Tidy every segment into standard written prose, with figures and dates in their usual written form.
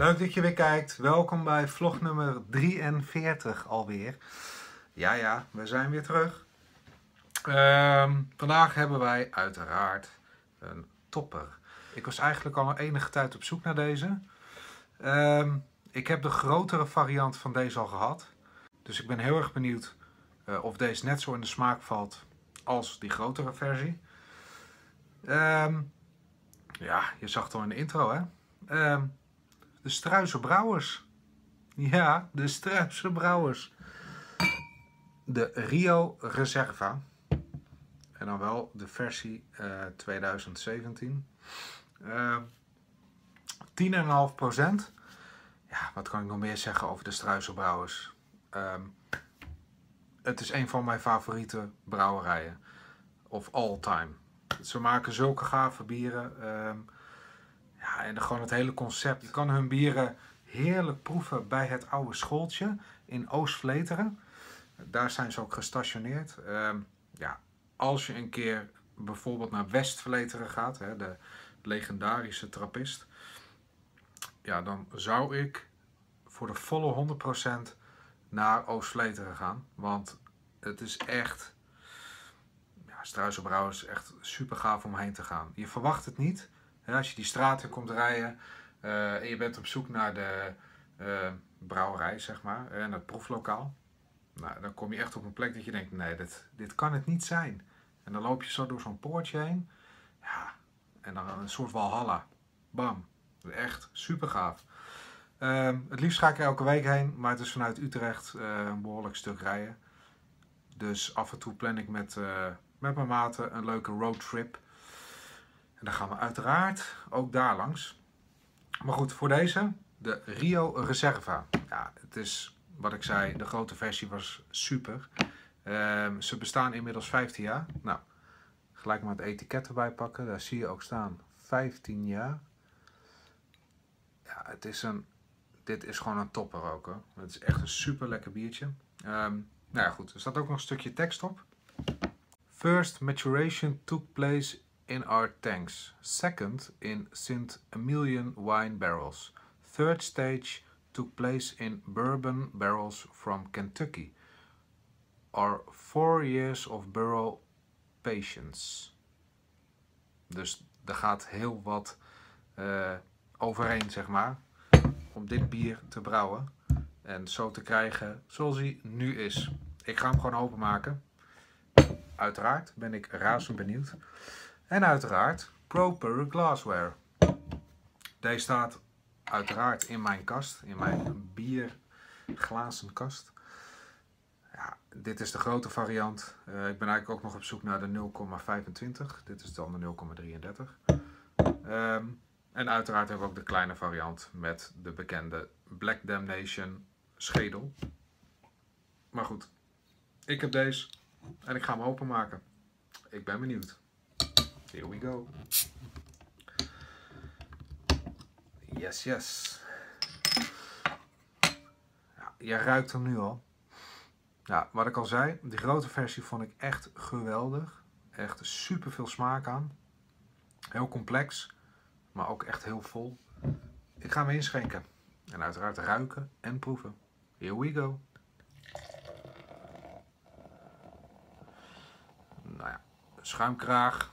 Leuk dat je weer kijkt. Welkom bij vlog nummer 43 alweer. Ja, we zijn weer terug. Vandaag hebben wij uiteraard een topper. Ik was eigenlijk al enige tijd op zoek naar deze. Ik heb de grotere variant van deze al gehad. Dus ik ben heel erg benieuwd of deze net zo in de smaak valt als die grotere versie. Ja, je zag het al in de intro, hè? De Struise Brouwers. Ja, de Struise Brouwers. De Rio Reserva. En dan wel de versie 2017. 10,5%. Ja, wat kan ik nog meer zeggen over de Struise Brouwers? Het is een van mijn favoriete brouwerijen. Of all time. Ze maken zulke gave bieren. Ja, en gewoon het hele concept. Je kan hun bieren heerlijk proeven bij het oude schooltje in Oost-Vleteren. Daar zijn ze ook gestationeerd. Ja, als je een keer bijvoorbeeld naar West-Vleteren gaat, hè, de legendarische trappist, ja, dan zou ik voor de volle 100% naar Oost-Vleteren gaan. Want het is echt, ja, Struise Brouwers is echt super gaaf om heen te gaan. Je verwacht het niet. Hè, als je die straat in komt rijden en je bent op zoek naar de brouwerij, zeg maar, en het proeflokaal. Nou, dan kom je echt op een plek dat je denkt, nee, dit kan het niet zijn. En dan loop je zo door zo'n poortje heen. Ja, en dan een soort walhalla. Bam. Echt super gaaf. Het liefst ga ik er elke week heen, maar het is vanuit Utrecht een behoorlijk stuk rijden. Dus af en toe plan ik met mijn maten een leuke roadtrip. En dan gaan we uiteraard ook daar langs. Maar goed, voor deze, de Rio Reserva. Ja, het is wat ik zei, de grote versie was super. Ze bestaan inmiddels 15 jaar. Nou, gelijk maar het etiket erbij pakken. Daar zie je ook staan 15 jaar. Ja, dit is gewoon een topper ook, hoor. Het is echt een super lekker biertje. Nou ja, goed. Er staat ook nog een stukje tekst op. First maturation took place in our tanks. Second in St. Emilion wine barrels. Third stage took place in bourbon barrels from Kentucky. Our 4 years of barrel patience. Dus er gaat heel wat overheen, zeg maar, om dit bier te brouwen en zo te krijgen zoals hij nu is. Ik ga hem gewoon openmaken. Uiteraard ben ik razend benieuwd. En uiteraard proper glassware. Deze staat uiteraard in mijn kast, in mijn bierglazenkast. Ja, dit is de grote variant. Ik ben eigenlijk ook nog op zoek naar de 0,25. Dit is dan de 0,33. En uiteraard hebben we ook de kleine variant met de bekende Black Damnation schedel. Maar goed, ik heb deze en ik ga hem openmaken. Ik ben benieuwd. Here we go. Yes. Ja, je ruikt hem nu al. Ja, wat ik al zei, die grote versie vond ik echt geweldig. Echt super veel smaak aan. Heel complex, maar ook echt heel vol. Ik ga hem inschenken. En uiteraard ruiken en proeven. Here we go. Nou ja, schuimkraag.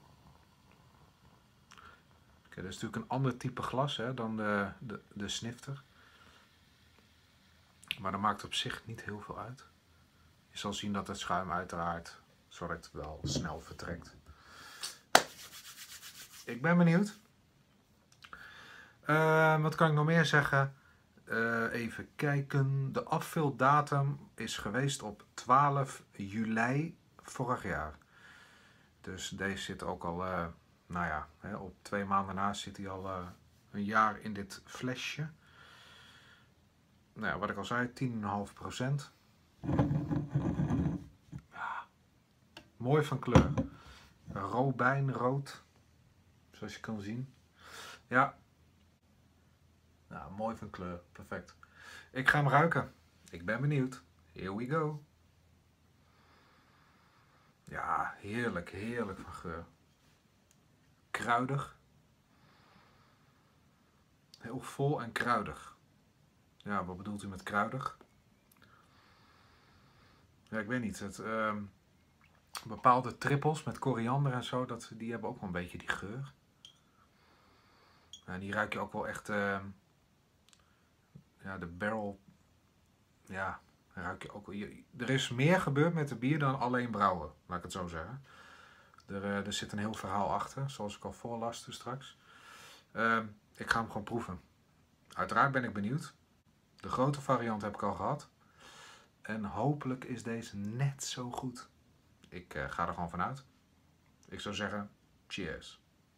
Kijk, dat is natuurlijk een ander type glas, hè, dan de snifter. Maar dat maakt op zich niet heel veel uit. Je zal zien dat het schuim uiteraard zorgt wel snel vertrekt. Ik ben benieuwd. Wat kan ik nog meer zeggen? Even kijken. De afvuldatum is geweest op 12 juli vorig jaar. Dus deze zit ook al, nou ja, op 2 maanden na zit hij al een jaar in dit flesje. Nou ja, wat ik al zei, 10,5%. Ja, mooi van kleur. Robijnrood, zoals je kan zien. Ja, nou, mooi van kleur, perfect. Ik ga hem ruiken. Ik ben benieuwd. Here we go. Ja, heerlijk van geur. Kruidig. Heel vol en kruidig. Ja, wat bedoelt u met kruidig? Ja, ik weet niet. Bepaalde trippels met koriander en zo, die hebben ook wel een beetje die geur. En die ruik je ook wel echt, ja, de barrel, ja, ruik je ook wel. Er is meer gebeurd met de bier dan alleen brouwen, laat ik het zo zeggen. Er zit een heel verhaal achter, zoals ik al voorlas toen straks. Ik ga hem gewoon proeven. Uiteraard ben ik benieuwd. De grote variant heb ik al gehad. En hopelijk is deze net zo goed. Ik ga er gewoon vanuit. Ik zou zeggen, cheers.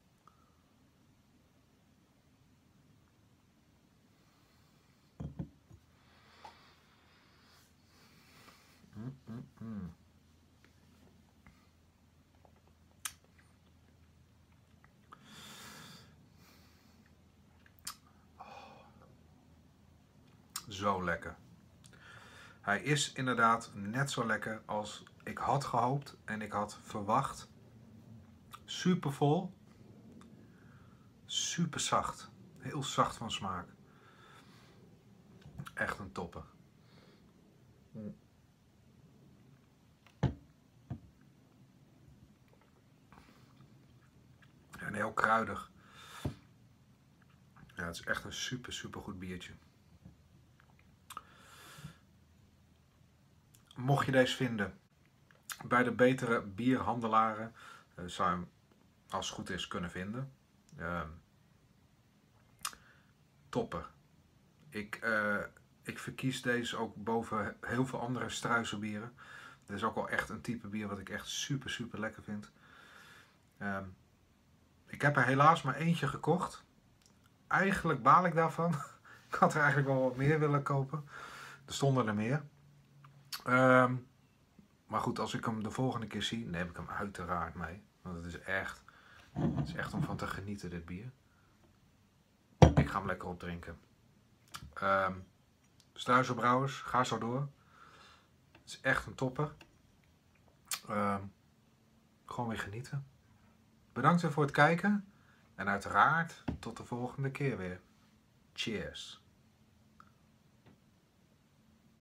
Zo lekker. Hij is inderdaad net zo lekker als ik had gehoopt en ik had verwacht. Super vol. Super zacht. Heel zacht van smaak. Echt een topper. En heel kruidig. Ja, het is echt een super goed biertje. Mocht je deze vinden bij de betere bierhandelaren, zou je hem als het goed is kunnen vinden. Topper. Ik verkies deze ook boven heel veel andere struiselbieren. Dit is ook wel echt een type bier wat ik echt super lekker vind. Ik heb er helaas maar eentje gekocht. Eigenlijk baal ik daarvan. Ik had er eigenlijk wel wat meer willen kopen. Er stonden er meer. Maar goed, als ik hem de volgende keer zie, neem ik hem uiteraard mee. Want het is echt om van te genieten, dit bier. Ik ga hem lekker opdrinken. Struiselbrouwers, ga zo door. Het is echt een topper. Gewoon weer genieten. Bedankt weer voor het kijken. En uiteraard tot de volgende keer weer. Cheers.